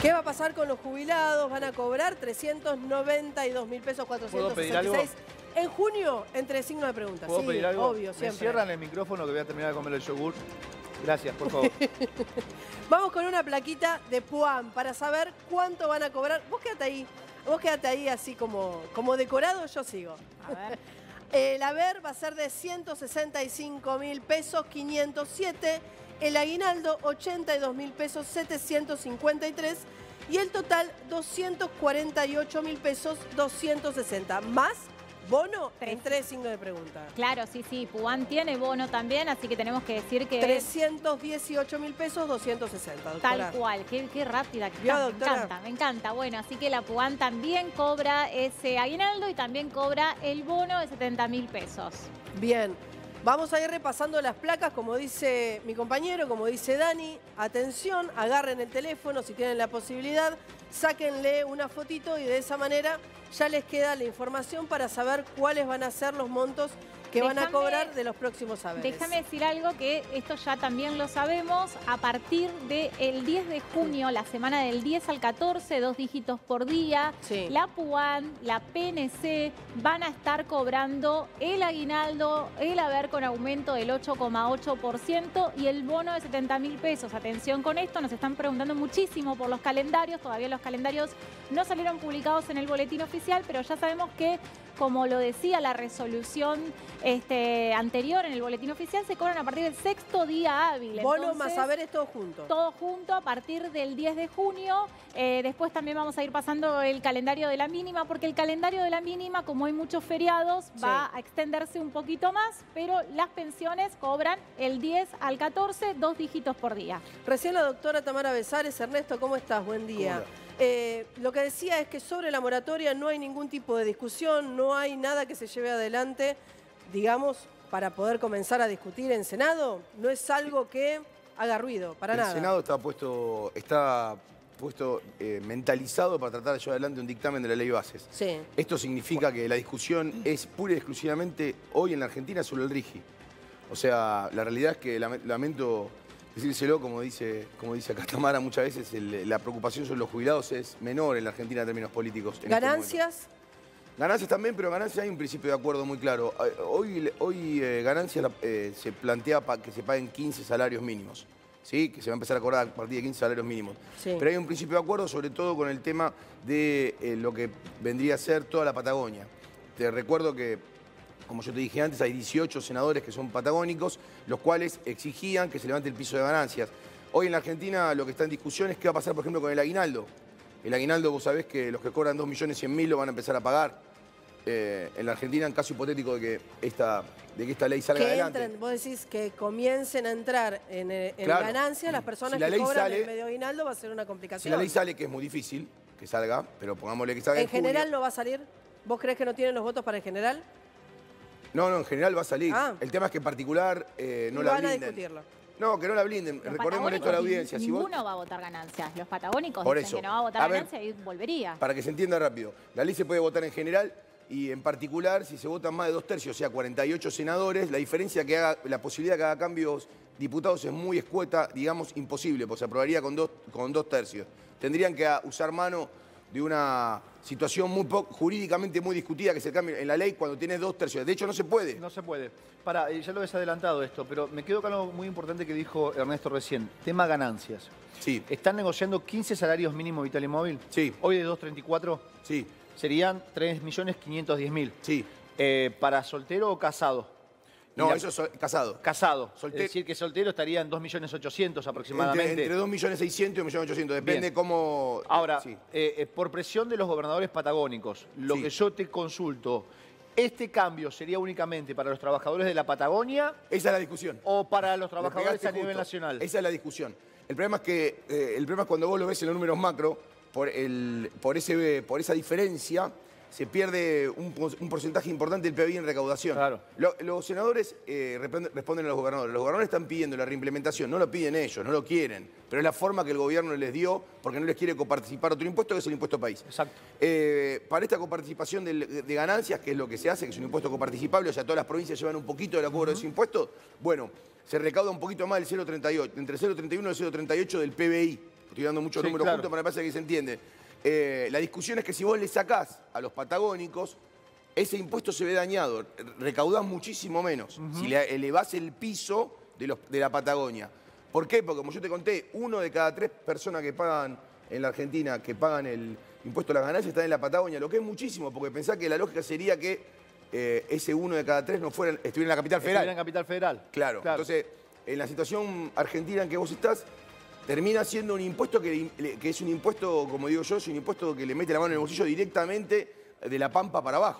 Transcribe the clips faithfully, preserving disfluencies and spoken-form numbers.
¿Qué va a pasar con los jubilados? Van a cobrar trescientos noventa y dos mil pesos cuatrocientos sesenta y seis en junio, entre signos de preguntas. ¿Puedo sí, pedir algo? obvio, siempre. Me cierran el micrófono que voy a terminar de comer el yogur. Gracias, por favor. Vamos con una plaquita de Puan para saber cuánto van a cobrar. Vos quédate ahí, vos quédate ahí así como, como decorado, yo sigo. A ver. El haber va a ser de ciento sesenta y cinco mil pesos, quinientos siete. El aguinaldo, ochenta y dos mil pesos, setecientos cincuenta y tres. Y el total, doscientos cuarenta y ocho mil pesos, doscientos sesenta. Más bono en tres signos de pregunta. Claro, sí, sí. Puan tiene bono también, así que tenemos que decir que... trescientos dieciocho mil pesos, doscientos sesenta, doctora. Tal cual. Qué, qué rápida que ¿Vio, está. Me doctora? encanta, me encanta. Bueno, así que la Puan también cobra ese aguinaldo y también cobra el bono de setenta mil pesos. Bien. Vamos a ir repasando las placas, como dice mi compañero, como dice Dani. Atención, agarren el teléfono si tienen la posibilidad, sáquenle una fotito y de esa manera ya les queda la información para saber cuáles van a ser los montos que Déjame, van a cobrar de los próximos saberes. Déjame decir algo que esto ya también lo sabemos. A partir del diez de junio, la semana del diez al catorce, dos dígitos por día, Sí. la Puan, la P N C van a estar cobrando el aguinaldo, el haber con aumento del ocho coma ocho por ciento y el bono de setenta mil pesos. Atención con esto, nos están preguntando muchísimo por los calendarios. Todavía los calendarios no salieron publicados en el boletín oficial, pero ya sabemos que, como lo decía la resolución este, anterior en el boletín oficial, se cobran a partir del sexto día hábil. Bono Entonces, más saberes todos juntos. todo junto a partir del diez de junio. Eh, después también vamos a ir pasando el calendario de la mínima, porque el calendario de la mínima, como hay muchos feriados, Sí. va a extenderse un poquito más, pero las pensiones cobran el diez al catorce, dos dígitos por día. Recién la doctora Tamara Besares. Ernesto, ¿cómo estás? Buen día. Eh, lo que decía es que sobre la moratoria no hay ningún tipo de discusión, no hay nada que se lleve adelante, digamos, para poder comenzar a discutir en Senado. No es algo que haga ruido, para el nada. El Senado está puesto, está puesto eh, mentalizado para tratar de llevar adelante un dictamen de la ley bases. Sí. Esto significa que la discusión es pura y exclusivamente hoy en la Argentina sobre el RIGI. O sea, la realidad es que lamento decírselo, como dice, como dice acá Tamara muchas veces, el, la preocupación sobre los jubilados es menor en la Argentina en términos políticos. En ¿Ganancias? Este ganancias también, pero ganancias hay un principio de acuerdo muy claro. Hoy, hoy eh, ganancias eh, se plantea pa que se paguen quince salarios mínimos, ¿sí? Que se va a empezar a cobrar a partir de quince salarios mínimos. Sí. Pero hay un principio de acuerdo sobre todo con el tema de eh, lo que vendría a ser toda la Patagonia. Te recuerdo que, como yo te dije antes, hay dieciocho senadores que son patagónicos, los cuales exigían que se levante el piso de ganancias. Hoy en la Argentina lo que está en discusión es qué va a pasar, por ejemplo, con el aguinaldo. El aguinaldo, vos sabés que los que cobran dos millones cien mil lo van a empezar a pagar. Eh, en la Argentina, en caso hipotético de que esta, de que esta ley salga Que adelante. entren, vos decís que comiencen a entrar en, en Claro. ganancias las personas Si la que ley cobran sale- el medio aguinaldo, va a ser una complicación. Si la ley sale, que es muy difícil que salga, pero pongámosle que salga ¿En en junio. general no va a salir? ¿Vos crees que no tienen los votos para el general? No, no, en general va a salir. Ah. El tema es que en particular eh, no Y la van a blinden. discutirlo. No, que no la blinden. Los Recordemos esto a la patagónicos, audiencia. Si vos- ninguno va a votar ganancias. Los patagónicos Por dicen eso. que no va a votar A ver, ganancias y volvería. Para que se entienda rápido, la ley se puede votar en general y en particular si se votan más de dos tercios, o sea, cuarenta y ocho senadores, la diferencia que haga, la posibilidad que haga cambios diputados es muy escueta, digamos imposible, pues se aprobaría con dos, con dos tercios. Tendrían que usar mano de una situación muy poco, jurídicamente muy discutida, que es el cambio en la ley cuando tienes dos tercios. De hecho, no se puede. No se puede. Pará, ya lo habías adelantado esto, pero me quedo con algo muy importante que dijo Ernesto recién. Tema ganancias. Sí. ¿Están negociando quince salarios mínimos vital y móvil? Sí. Hoy de dos treinta y cuatro Sí, serían tres millones quinientos diez mil. sí. Eh, ¿Para soltero o casado? No, Y la- eso es so- casado. Casado. Solte- Es decir, que soltero estaría en dos millones ochocientos aproximadamente. Entre, entre dos millones seiscientos y un millón ochocientos, depende Bien. cómo... Ahora, sí. eh, eh, por presión de los gobernadores patagónicos, lo Sí. que yo te consulto, ¿este cambio sería únicamente para los trabajadores de la Patagonia Esa es la discusión. o para los Le trabajadores pegaste a nivel justo. nacional? Esa es la discusión. El problema es que eh, el problema es cuando vos lo ves en los números macro, por, el, por, ese, por esa diferencia, se pierde un, un porcentaje importante del P B I en recaudación. Claro. Lo- los senadores eh, responden, responden a los gobernadores. Los gobernadores están pidiendo la reimplementación, no lo piden ellos, no lo quieren, pero es la forma que el gobierno les dio porque no les quiere coparticipar otro impuesto que es el impuesto país. Exacto. Eh, para esta coparticipación de, de ganancias, que es lo que se hace, que es un impuesto coparticipable, o sea, todas las provincias llevan un poquito de la cobro de ese impuesto, bueno, se recauda un poquito más del cero coma treinta y ocho, entre cero coma treinta y uno y el cero coma treinta y ocho del P B I. estoy dando muchos Sí, números claro. juntos, pero me parece que se entiende. Eh, la discusión es que si vos le sacás a los patagónicos, ese impuesto se ve dañado, recaudás muchísimo menos. Uh-huh. Si le elevás el piso de, los, de la Patagonia. ¿Por qué? Porque como yo te conté, uno de cada tres personas que pagan en la Argentina, que pagan el impuesto a las ganancias, están en la Patagonia, lo que es muchísimo, porque pensá que la lógica sería que eh, ese uno de cada tres no fuera, estuviera en la capital federal. Estuviera en capital federal. Claro. claro. Entonces, en la situación argentina en que vos estás, termina siendo un impuesto que, que es un impuesto, como digo yo, es un impuesto que le mete la mano en el bolsillo directamente de la Pampa para abajo.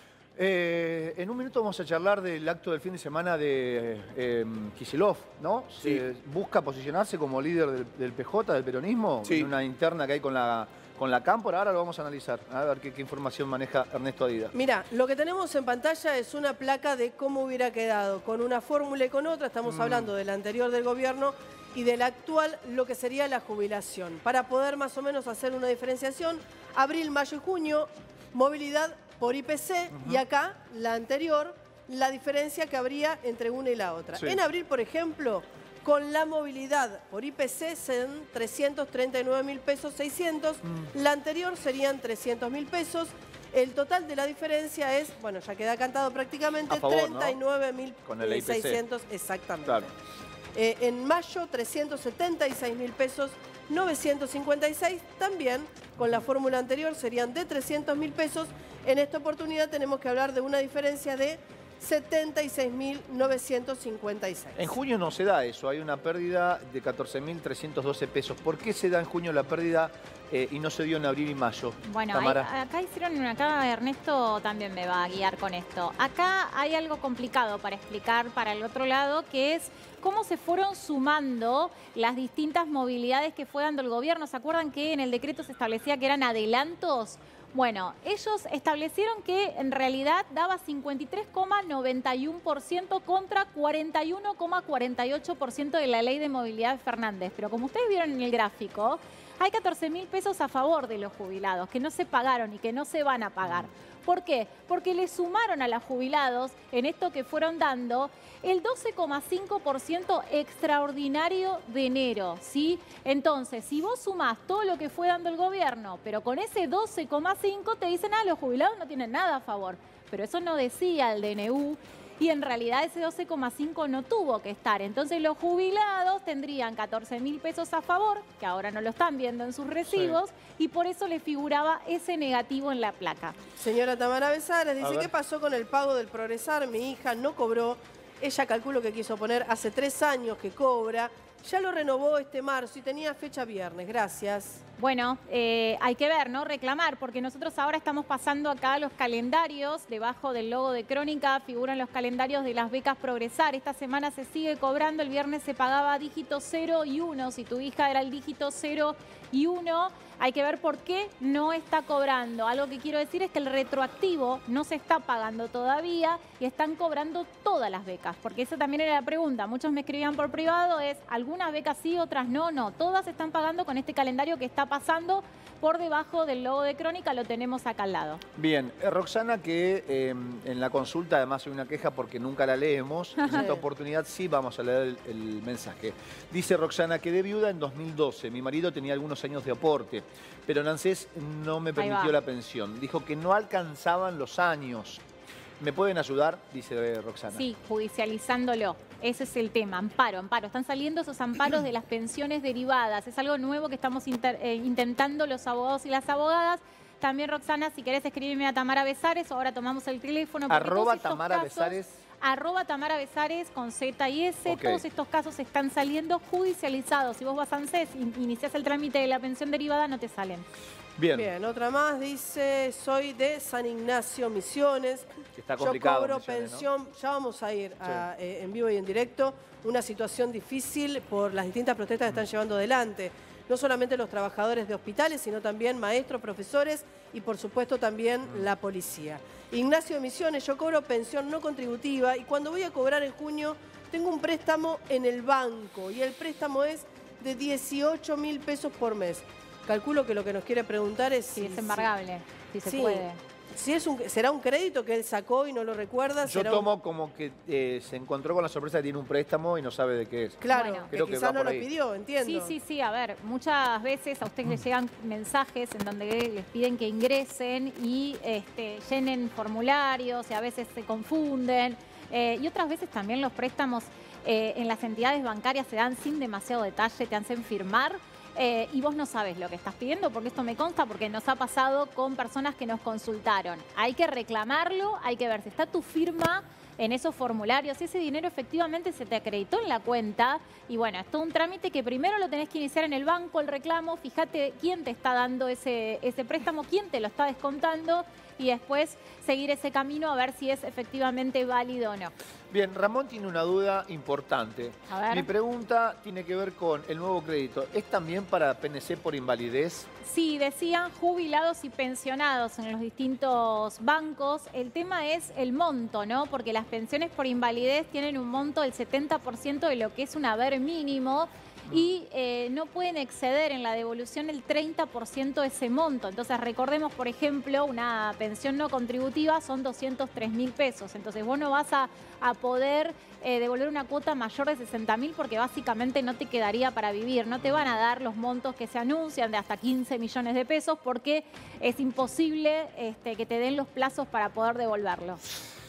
Eh, en un minuto vamos a charlar del acto del fin de semana de eh, Kicillof, ¿no? Sí. Se busca posicionarse como líder del, del P J, del peronismo, sí. en una interna que hay con la, con la Cámpora. Ahora lo vamos a analizar, a ver qué, qué información maneja Ernesto Adida. Mira, lo que tenemos en pantalla es una placa de cómo hubiera quedado, con una fórmula y con otra. Estamos mm. hablando del anterior del gobierno y del actual, lo que sería la jubilación. Para poder más o menos hacer una diferenciación, abril, mayo y junio, movilidad por I P C, uh-huh. y acá, la anterior, la diferencia que habría entre una y la otra. Sí. En abril, por ejemplo, con la movilidad por I P C son trescientos treinta y nueve mil pesos seiscientos, mm. la anterior serían trescientos mil pesos. El total de la diferencia es, bueno, ya queda cantado prácticamente, favor, treinta y nueve mil seiscientos, ¿no? Exactamente. Claro. Eh, en mayo, trescientos setenta y seis mil pesos novecientos cincuenta y seis, también con la fórmula anterior serían de trescientos mil pesos. En esta oportunidad tenemos que hablar de una diferencia de setenta y seis mil novecientos cincuenta y seis. En junio no se da eso, hay una pérdida de catorce mil trescientos doce pesos. ¿Por qué se da en junio la pérdida eh, y no se dio en abril y mayo? Bueno, hay, acá hicieron, acá Ernesto también me va a guiar con esto. Acá hay algo complicado para explicar para el otro lado, que es cómo se fueron sumando las distintas movilidades que fue dando el gobierno. ¿Se acuerdan que en el decreto se establecía que eran adelantos? Bueno, ellos establecieron que en realidad daba cincuenta y tres coma noventa y uno por ciento contra cuarenta y uno coma cuarenta y ocho por ciento de la ley de movilidad de Fernández. Pero como ustedes vieron en el gráfico, hay catorce mil pesos a favor de los jubilados que no se pagaron y que no se van a pagar. ¿Por qué? Porque le sumaron a los jubilados en esto que fueron dando el doce coma cinco por ciento extraordinario de enero, ¿sí? Entonces, si vos sumás todo lo que fue dando el gobierno, pero con ese doce coma cinco te dicen, ah, los jubilados no tienen nada a favor. Pero eso no decía el D N U. Y en realidad ese doce coma cinco no tuvo que estar. Entonces los jubilados tendrían catorce mil pesos a favor, que ahora no lo están viendo en sus recibos, sí. y por eso le figuraba ese negativo en la placa. Señora Tamara Besares dice, ¿qué pasó con el pago del Progresar? Mi hija no cobró. Ella calculo que quiso poner hace tres años que cobra. Ya lo renovó este marzo y tenía fecha viernes. Gracias. Bueno, eh, hay que ver, ¿no? Reclamar, porque nosotros ahora estamos pasando acá los calendarios. Debajo del logo de Crónica figuran los calendarios de las becas Progresar. Esta semana se sigue cobrando. El viernes se pagaba dígito cero y uno. Si tu hija era el dígito cero y uno, hay que ver por qué no está cobrando. Algo que quiero decir es que el retroactivo no se está pagando todavía y están cobrando todas las becas. Porque esa también era la pregunta. Muchos me escribían por privado, es algunas becas sí, otras no, no. Todas están pagando con este calendario que está pasando por debajo del logo de Crónica, lo tenemos acá al lado. Bien, eh, Roxana, que eh, en la consulta además hay una queja porque nunca la leemos. En esta oportunidad sí vamos a leer el, el mensaje. Dice Roxana, quedé viuda en dos mil doce. Mi marido tenía algunos años de aporte, pero en ANSES no me permitió la pensión. Dijo que no alcanzaban los años. ¿Me pueden ayudar? Dice Roxana. Sí, judicializándolo. Ese es el tema, amparo, amparo. Están saliendo esos amparos de las pensiones derivadas. Es algo nuevo que estamos inter, eh, intentando los abogados y las abogadas. También, Roxana, si querés escribirme a Tamara Besares, ahora tomamos el teléfono. Arroba Tamara casos, Besares. Arroba Tamara Besares con Z y S. Okay. Todos estos casos están saliendo judicializados. Si vos vas a ANSES y iniciás el trámite de la pensión derivada, no te salen. Bien. Bien, otra más dice, soy de San Ignacio, Misiones. Está complicado. Yo cobro Misiones, pensión, ¿no? Ya vamos a ir a, sí. eh, en vivo y en directo. Una situación difícil por las distintas protestas que están llevando adelante. No solamente los trabajadores de hospitales, sino también maestros, profesores y por supuesto también mm. la policía. Ignacio de Misiones, yo cobro pensión no contributiva y cuando voy a cobrar en junio tengo un préstamo en el banco y el préstamo es de dieciocho mil pesos por mes. Calculo que lo que nos quiere preguntar es... Sí, si, es embargable, si, si se sí. puede. Si es un, ¿será un crédito que él sacó y no lo recuerda? Yo ¿Será tomo un... como que eh, se encontró con la sorpresa de que tiene un préstamo y no sabe de qué es. Claro, Bueno, que creo que quizás va no por lo ahí. pidió, entiendo. Sí, sí, sí. A ver, muchas veces a ustedes les llegan mensajes en donde les piden que ingresen y este, llenen formularios y a veces se confunden. Eh, y otras veces también los préstamos eh, en las entidades bancarias se dan sin demasiado detalle, te hacen firmar. Eh, y vos no sabes lo que estás pidiendo, porque esto me consta, porque nos ha pasado con personas que nos consultaron. Hay que reclamarlo, hay que ver si está tu firma en esos formularios, si ese dinero efectivamente se te acreditó en la cuenta. Y bueno, es todo un trámite que primero lo tenés que iniciar en el banco, el reclamo, fíjate quién te está dando ese, ese préstamo, quién te lo está descontando, y después seguir ese camino a ver si es efectivamente válido o no. Bien, Ramón tiene una duda importante. A ver. Mi pregunta tiene que ver con el nuevo crédito. ¿Es también para P N C por invalidez? Sí, decían jubilados y pensionados en los distintos bancos. El tema es el monto, ¿no? Porque las pensiones por invalidez tienen un monto del setenta por ciento de lo que es un haber mínimo y eh, no pueden exceder en la devolución el treinta por ciento de ese monto. Entonces, recordemos, por ejemplo, una pensión no contributiva son doscientos tres mil pesos. Entonces, vos no vas a, a poder eh, devolver una cuota mayor de sesenta mil porque básicamente no te quedaría para vivir. No te van a dar los montos que se anuncian de hasta quince millones de pesos porque es imposible este, que te den los plazos para poder devolverlo.